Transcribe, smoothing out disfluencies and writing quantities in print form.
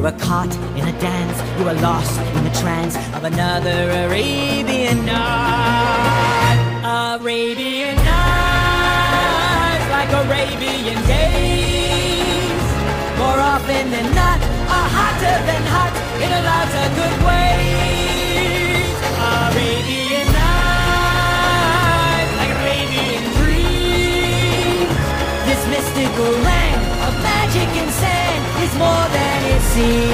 You were caught in a dance, you were lost in the trance of another Arabian night. Arabian nights, like Arabian days. More often than not, are hotter than hot in a lots of good ways. Arabian nights, like Arabian dreams. This mystical land of magic and sand is more than it seems.